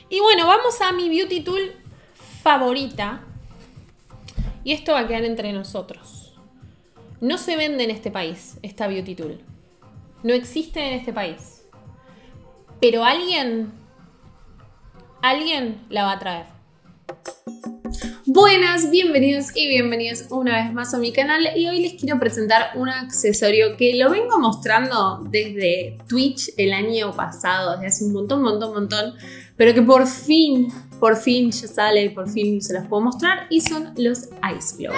Y bueno, vamos a mi beauty tool favorita. Y esto va a quedar entre nosotros. No se vende en este país esta beauty tool. No existe en este país. Pero alguien la va a traer. Buenas, bienvenidos y bienvenidas una vez más a mi canal. Y hoy les quiero presentar un accesorio que lo vengo mostrando desde Twitch el año pasado, desde hace un montón, pero que por fin ya sale y por fin se los puedo mostrar, y son los Ice Globes.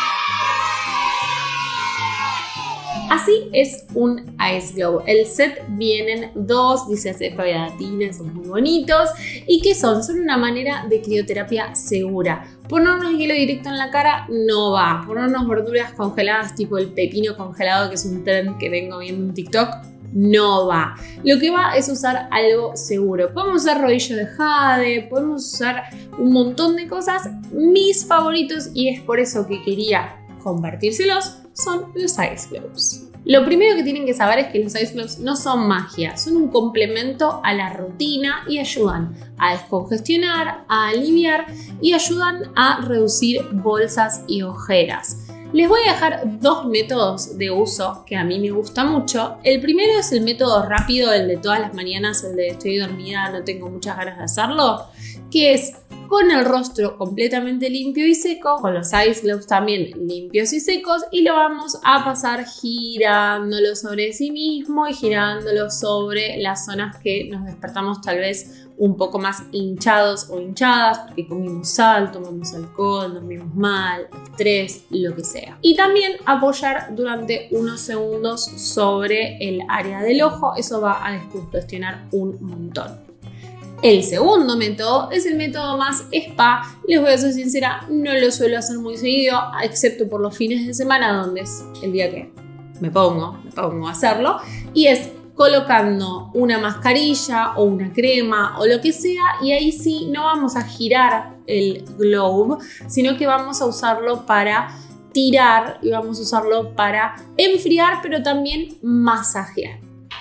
Así es un Ice Globe. El set vienen dos, dice cefayatina, son muy bonitos. ¿Y qué son? Son una manera de crioterapia segura. Ponernos hielo directo en la cara no va. Ponernos verduras congeladas tipo el pepino congelado, que es un trend que vengo viendo en TikTok, no va. Lo que va es usar algo seguro. Podemos usar rodillo de jade, podemos usar un montón de cosas. Mis favoritos, y es por eso que quería compartírselos, son los Ice Globes. Lo primero que tienen que saber es que los Ice Globes no son magia, son un complemento a la rutina y ayudan a descongestionar, a aliviar y ayudan a reducir bolsas y ojeras. Les voy a dejar dos métodos de uso que a mí me gusta mucho. El primero es el método rápido, el de todas las mañanas, el de estoy dormida, no tengo muchas ganas de hacerlo, que es con el rostro completamente limpio y seco, con los Ice Globes también limpios y secos, y lo vamos a pasar girándolo sobre sí mismo y girándolo sobre las zonas que nos despertamos tal vez un poco más hinchados o hinchadas, porque comimos sal, tomamos alcohol, dormimos mal, estrés, lo que sea. Y también apoyar durante unos segundos sobre el área del ojo, eso va a descongestionar un montón. El segundo método es el método más spa. Les voy a ser sincera, no lo suelo hacer muy seguido, excepto por los fines de semana, donde es el día que me pongo a hacerlo, y es colocando una mascarilla o una crema o lo que sea, y ahí sí no vamos a girar el globe, sino que vamos a usarlo para tirar y vamos a usarlo para enfriar, pero también masajear.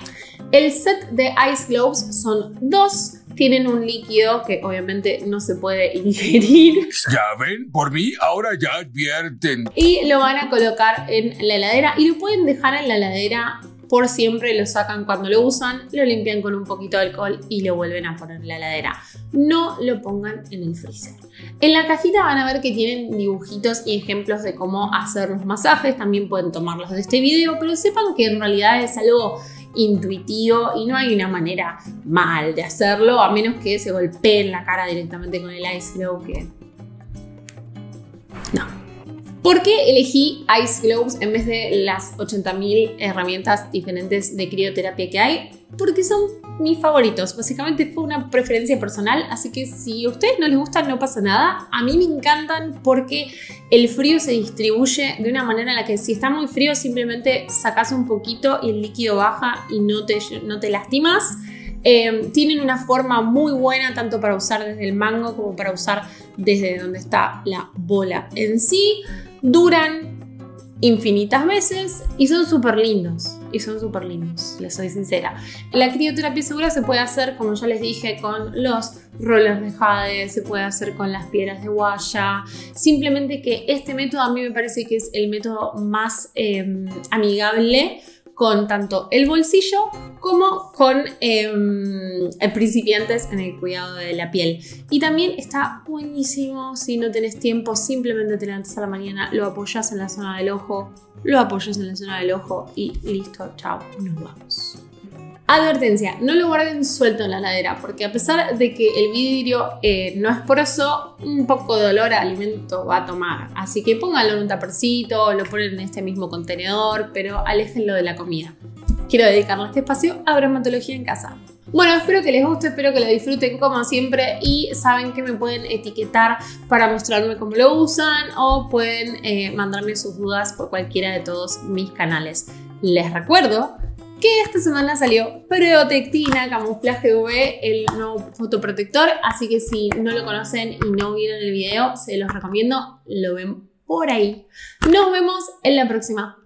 El set de Ice Globes son dos. Tienen un líquido que obviamente no se puede ingerir. Ya ven, por mí ahora ya advierten. Y lo van a colocar en la heladera y lo pueden dejar en la heladera por siempre. Lo sacan cuando lo usan, lo limpian con un poquito de alcohol y lo vuelven a poner en la heladera. No lo pongan en el freezer. En la cajita van a ver que tienen dibujitos y ejemplos de cómo hacer los masajes. También pueden tomarlos de este video, pero sepan que en realidad es algo intuitivo y no hay una manera mal de hacerlo, a menos que se golpeen la cara directamente con el Ice Globe, que no. ¿Por qué elegí Ice Globes en vez de las 80.000 herramientas diferentes de crioterapia que hay? Porque son mis favoritos. Básicamente fue una preferencia personal, así que si a ustedes no les gustan no pasa nada. A mí me encantan porque el frío se distribuye de una manera en la que si está muy frío simplemente sacas un poquito y el líquido baja y no te lastimas. Tienen una forma muy buena tanto para usar desde el mango como para usar desde donde está la bola en sí. Duran infinitas veces y son súper lindos. Les soy sincera. La crioterapia segura se puede hacer, como ya les dije, con los rollers de jade, se puede hacer con las piedras de guaya. Simplemente que este método a mí me parece que es el método más amigable con tanto el bolsillo como con principiantes en el cuidado de la piel. Y también está buenísimo si no tenés tiempo, simplemente te levantas a la mañana, lo apoyas en la zona del ojo, y listo, chao, nos vamos. Advertencia, no lo guarden suelto en la heladera, porque a pesar de que el vidrio no es poroso, un poco de olor a alimento va a tomar. Así que pónganlo en un tapercito, lo ponen en este mismo contenedor, pero aléjenlo de la comida. Quiero dedicarle este espacio a bromatología en casa. Bueno, espero que les guste, espero que lo disfruten como siempre, y saben que me pueden etiquetar para mostrarme cómo lo usan, o pueden mandarme sus dudas por cualquiera de todos mis canales. Les recuerdo que esta semana salió Protectina Camuflaje UV, el nuevo fotoprotector, así que si no lo conocen y no vieron el video, se los recomiendo, lo ven por ahí. Nos vemos en la próxima.